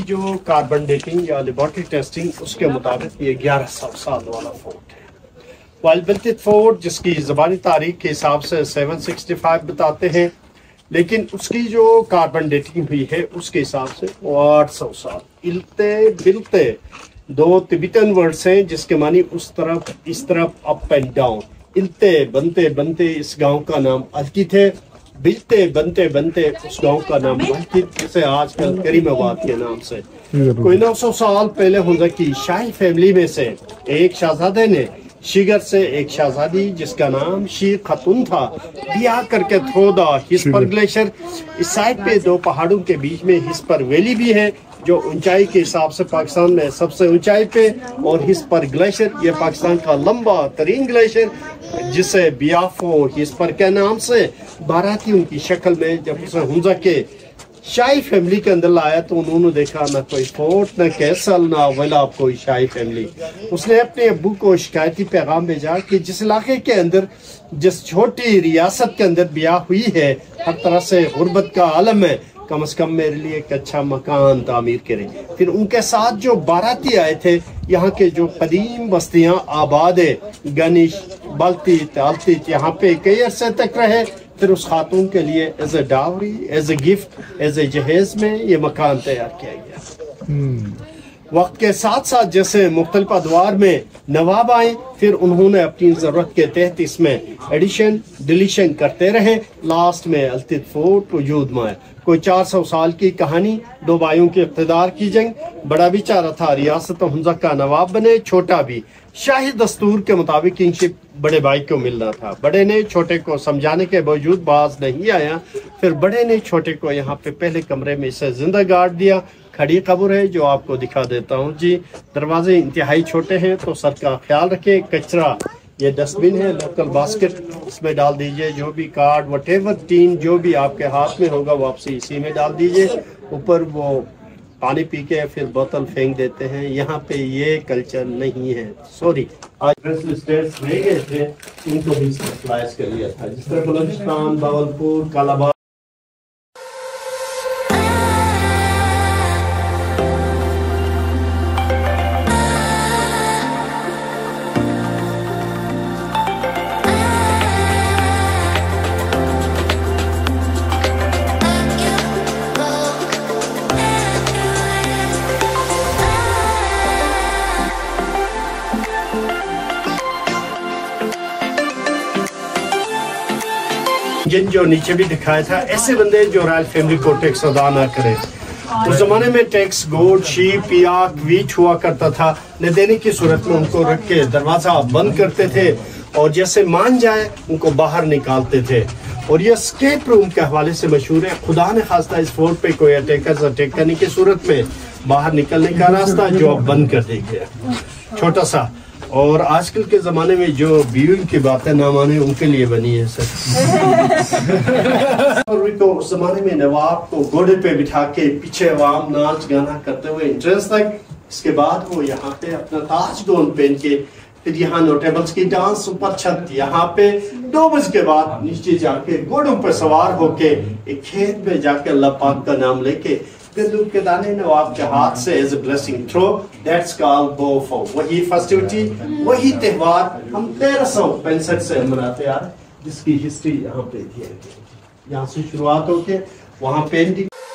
जो carbon dating या laboratory testing उसके मुताबिक ये 1100 साल वाला फोर्ट है। वाइल बिल्टेड फोर्ट जिसकी ज़बानी तारीख के हिसाब से 765 बताते हैं, लेकिन उसकी जो कार्बन डेटिंग हुई है उसके हिसाब से 800 साल। इलते बिलते दो तिब्बतन वर्ड्स हैं जिसके मानी उस तरफ इस तरफ, अप एंड डाउन। इलते बनते बनते इस गांव का नाम अल्कित है, बिलते बनते बनते उस गांव का नाम अल्कित, जिसे आजकल करीमाबाद के नाम से। कोई 900 साल पहले हुंजा की शाही फैमिली में से एक शहजादे ने शिगर से एक शहजादी जिसका नाम शीर खातून था ब्याह करके थ्रोदा हिस्पर ग्लेशियर। इस साइड पे दो पहाड़ों के बीच में हिस्पर वैली भी है जो ऊंचाई के हिसाब से पाकिस्तान में सबसे ऊंचाई पे, और हिस्पर ग्लेशियर ये पाकिस्तान का लंबा तरीन ग्लेशियर जिसे बियाफो हिस्पर के नाम से बारातियों की शक्ल में जब उसे हुंजा के शाही फैमिली के अंदर लाया तो उन्होंने देखा ना कोई फोर्ट, न कैसल, ना वेला कोई शाही फैमिली। उसने अपने अब्बू को शिकायती पैगाम भेजा कि जिस इलाके के अंदर जिस छोटी रियासत के अंदर ब्याह हुई है हर तरह से गुर्बत का आलम है, कम से कम मेरे लिए एक अच्छा मकान तामीर करें। फिर उनके साथ जो बाराती आए थे यहाँ के जो कदीम बस्तियां आबाद है गनिश बल्ती तालती यहाँ पे कई अरसे तक रहे। फिर उस खातून के लिए as a dowry, as a gift, as a जहेज में ये मकान तैयार किया गया। वक्त के साथ साथ जैसे मुख्तलिफ अदवार में नवाब आए फिर उन्होंने अपनी जरूरत के तहत इसमें एडिशन डिलीशन करते रहे। लास्ट में अल्तित फोर्ट वजूद में आया। कोई 400 साल की कहानी, दो भाइयों के इक़्तिदार की जंग। बड़ा भी चाह रहा था रियासत हुंजा का नवाब बने, छोटा भी। शाही दस्तूर के मुताबिक किंगशिप बड़े भाई को मिलना था। बड़े ने छोटे को समझाने के बावजूद बाज नहीं आया। फिर बड़े ने छोटे को यहाँ पे पहले कमरे में इसे जिंदा गाड़ दिया। खड़ी कब्र है जो आपको दिखा देता हूँ जी। दरवाजे इंतहाई छोटे हैं तो सर का ख्याल रखें। कचरा ये डस्टबिन है, लोकल बास्केट, इसमें डाल दीजिए। जो भी कार्ड वटेवर टीन जो भी आपके हाथ में होगा वापसी इसी में डाल दीजिए। ऊपर वो पानी पी के फिर बोतल फेंक देते हैं। यहाँ पे ये कल्चर नहीं है। सॉरी, आज स्टेट्स रह गए थे इनको भी सप्लाइज कर लिया था, जिस तरह बलूचिस्तान, बावलपुर, कालाबाद। जिन जो नीचे भी दिखाया था, ऐसे बंदे जो रॉयल फैमिली को टैक्स अदा ना करे। उस जमाने में टैक्स गोट, शीप, याक, वीच हुआ करता था। न देने की सूरत में उनको रख के दरवाजा बंद करते थे और जैसे मान जाए उनको बाहर निकालते थे। और ये स्केप रूम के हवाले से मशहूर है। खुदा ने खास्ता इस फोर्ट पे कोई अटैक करने की सूरत में बाहर निकलने का रास्ता जो अब बंद कर दिया गया, छोटा सा। और आजकल के जमाने में जो बीवी की बातें ना माने उनके लिए बनी है सर। तो उस जमाने में नवाब को घोड़े पे बिठा के पीछे अवाम नाच गाना करते हुए एंट्रेंस तक। इसके बाद वो यहाँ पे अपना ताज गोन पहन के फिर यहाँ नोटेबल्स की डांस ऊपर छत। यहाँ पे 2 बजे के बाद नीचे जाके घोड़ों पे सवार होके एक खेत में जाके अल्लाह पाक का नाम लेके गंदम के दाने नवाब के हाथ से as a blessing through. That's called बोफो। वही फेस्टिविटी, वही त्योहार हम 1365 से मनाते आ रहे, जिसकी हिस्ट्री यहाँ पे थी। यहाँ से शुरुआत होके वहाँ पेंटिंग